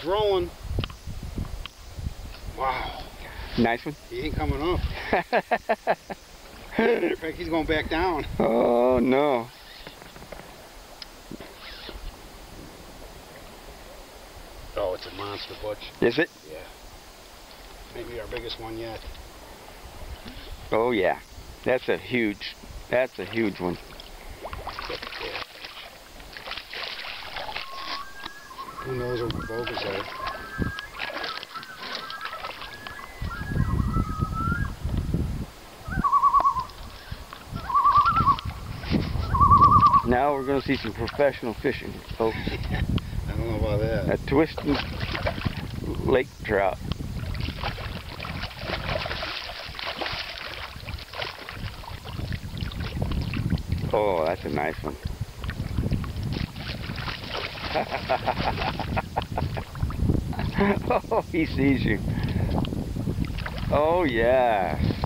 rolling. Wow. Nice one. He ain't coming up. In fact, he's going back down. Oh no. Oh, it's a monster, Butch. Is it? Yeah. Maybe our biggest one yet. Oh yeah. That's a huge one. Who knows where my bogus are? Now we're going to see some professional fishing, folks. I don't know about that. A twisting lake trout. Oh, that's a nice one. Oh, he sees you. Oh, yeah.